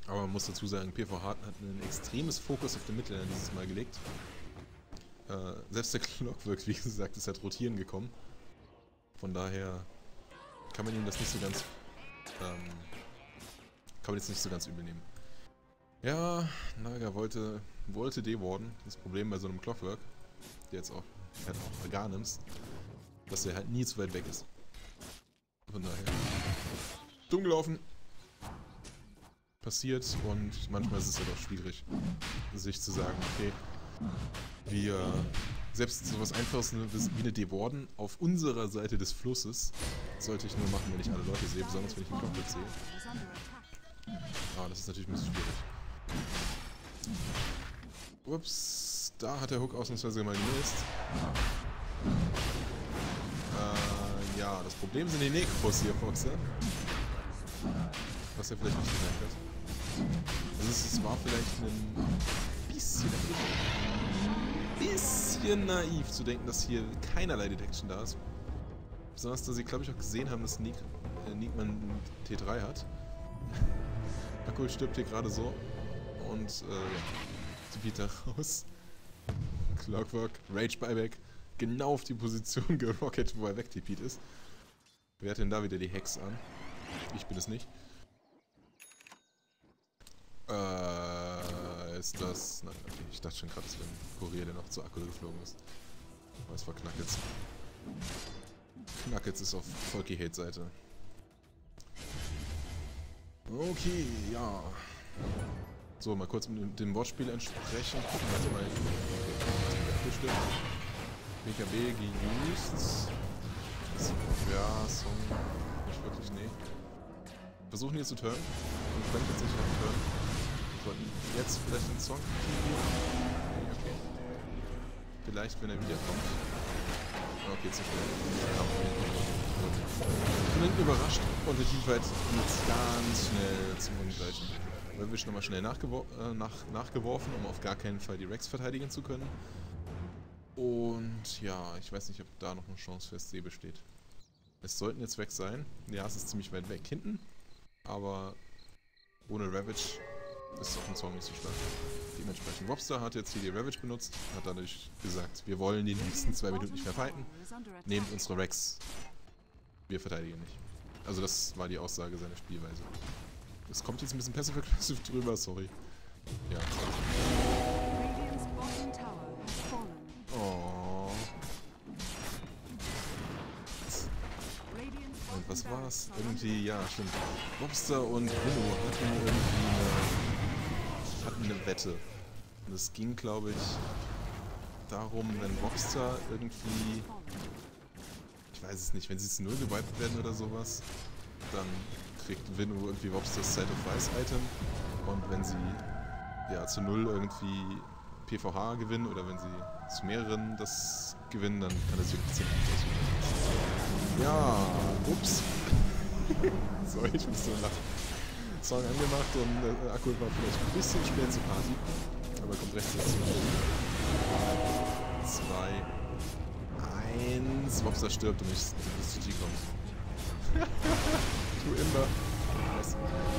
Speaker 1: Aber man muss dazu sagen, PvH hat ein extremes Fokus auf den Midlaner dieses Mal gelegt. Selbst der Clockwork, wie gesagt, ist halt rotieren gekommen. Von daher kann man ihm das nicht so ganz, kann man jetzt nicht so ganz übel nehmen. Ja, Naga wollte dewarden. Das Problem bei so einem Clockwork, der jetzt auch halt auch gar nimmst, dass er halt nie zu weit weg ist. Von daher dumm gelaufen. Passiert und manchmal ist es halt auch schwierig, sich zu sagen, okay, wir selbst sowas Einfaches wie eine Dewarden auf unserer Seite des Flusses sollte ich nur machen, wenn ich alle Leute sehe, besonders wenn ich den Clockwork sehe. Ah, das ist natürlich ein bisschen schwierig. Ups, da hat der Hook ausnahmsweise mal gemisst. Ja, das Problem sind die Nekros hier, Foxer. Was er vielleicht nicht gemerkt hat. Also es war vielleicht ein bisschen naiv zu denken, dass hier keinerlei Detection da ist. Besonders, dass sie, glaube ich, auch gesehen haben, dass Nickman T3 hat. Akku stirbt hier gerade so. Und, ja, die Bieter raus. Clockwork, Rage Buyback, genau auf die Position gerocket, wo er wegtipiert ist. Wer hat denn da wieder die Hex an? Ich bin es nicht. Ist das... Nein, okay, ich dachte schon gerade, es wäre ein Kurier, der noch zu Akku geflogen ist. Aber es war Knackets. Knackets ist auf Volky-Hate-Seite. Okay, ja. So, mal kurz mit dem Wortspiel entsprechen. Gucken wir mal. BKB geused. Ja, Song. Nicht wirklich, nee. Versuchen hier zu turnen. Und können tatsächlich einen Turn. Wir sollten jetzt vielleicht den Song. Okay. Vielleicht, wenn er wiederkommt. Okay, zu schnell. Ich bin überrascht und der Teamfight geht ganz schnell zum Ungleichen. Ravage nochmal schnell nachgeworfen, um auf gar keinen Fall die Rex verteidigen zu können. Und ja, ich weiß nicht, ob da noch eine Chance für SC besteht. Es sollten jetzt weg sein. Ja, es ist ziemlich weit weg hinten. Aber ohne Ravage ist auch ein Song nicht so stark. Dementsprechend Wobster hat jetzt hier die Ravage benutzt, hat dadurch gesagt, wir wollen die nächsten 2 Minuten nicht mehr fighten. Nehmt unsere Rex. Wir verteidigen nicht. Also das war die Aussage seiner Spielweise. Es kommt jetzt ein bisschen passive-aggressive drüber, sorry. Ja. Oh. Und was war's? Irgendwie, ja, stimmt. Wobster und Willow hatten eine Wette. Und es ging, glaube ich, darum, wenn Wobster irgendwie... Ich weiß es nicht, wenn sie zu 0 gewiped werden oder sowas, dann kriegt Winnow irgendwie Wobsters Set of Ice Item. Und wenn sie ja zu 0 irgendwie PvH gewinnen oder wenn sie zu mehreren das gewinnen, dann kann das wirklich ziemlich ausgehen. Ja, ups. So, ich muss so lachen. Song angemacht und Akku war vielleicht ein bisschen spät zur Party. Aber kommt rechtzeitig zu. 2, 1. Wobster stirbt und das GG kommt. Du immer. Nice.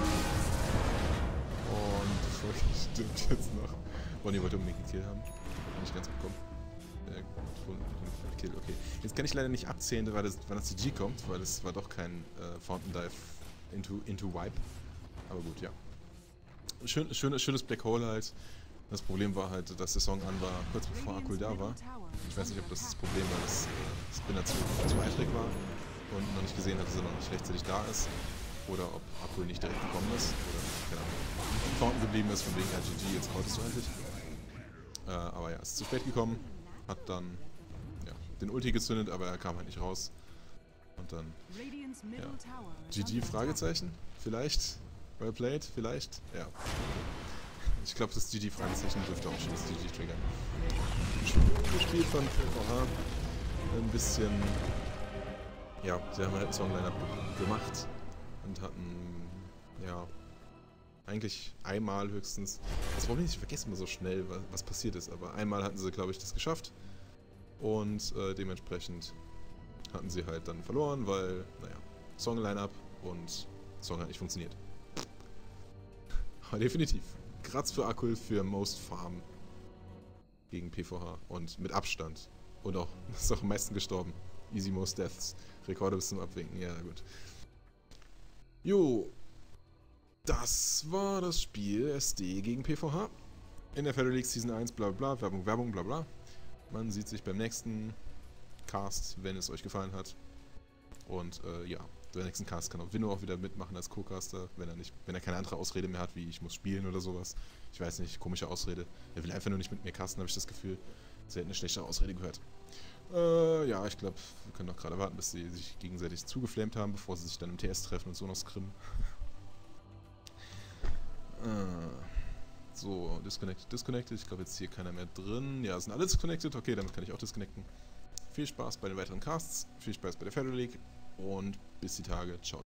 Speaker 1: Und Volky stirbt jetzt noch. Bonnie wollte unbedingt einen Kill haben. Hab nicht ganz bekommen. Kill, okay. Jetzt kann ich leider nicht abzählen, wann das GG kommt, weil es war doch kein Fountain Dive into Wipe. Aber gut, ja. Schönes Black Hole halt. Das Problem war halt, dass der Song an war, kurz bevor Akul da war. Ich weiß nicht, ob das Problem war, dass Spinner zu eitrig war und noch nicht gesehen hat, dass er noch nicht rechtzeitig da ist. Oder ob Akul nicht direkt gekommen ist. Oder, keine Ahnung, Fountain geblieben ist, von wegen RGG, jetzt hautest du endlich. Aber ja, ist zu spät gekommen. Hat dann ja, den Ulti gezündet, aber er kam halt nicht raus. Und dann, ja. GG, Fragezeichen? Vielleicht? Well played? Vielleicht? Ja. Ich glaube, das GG-Fragezeichen dürfte auch schon das GG triggern. Gespielt von PvH. Ein bisschen... Ja, sie haben halt ein Song-Line-Up gemacht. Und hatten... Ja... Eigentlich einmal höchstens... Das Problem ist, ich vergesse mal so schnell, was passiert ist. Aber einmal hatten sie, glaube ich, das geschafft. Und dementsprechend hatten sie halt dann verloren, weil, naja, Song-Line-Up und Song hat nicht funktioniert. Aber definitiv. Kratz für Akul für Most Farm gegen PvH und mit Abstand. Und auch, ist auch am meisten gestorben. Easy Most Deaths. Rekorde bis zum Abwinken, ja gut. Jo. Das war das Spiel SD gegen PvH. In der Federal League Season 1, bla bla, Werbung, Werbung, bla bla. Man sieht sich beim nächsten Cast, wenn es euch gefallen hat. Und ja, der nächsten Cast kann auch Winno auch wieder mitmachen als Co-Caster, wenn er keine andere Ausrede mehr hat, wie ich muss spielen oder sowas. Ich weiß nicht, komische Ausrede. Er will einfach nur nicht mit mir casten, habe ich das Gefühl. Sie hätten eine schlechtere Ausrede gehört. Ja, ich glaube, wir können noch gerade warten, bis sie sich gegenseitig zugeflammt haben, bevor sie sich dann im TS treffen und so noch scrimmen. So, disconnected. Ich glaube jetzt hier keiner mehr drin. Ja, sind alle disconnected. Okay, damit kann ich auch disconnecten. Viel Spaß bei den weiteren Casts. Viel Spaß bei der Federal League. Und bis die Tage. Ciao.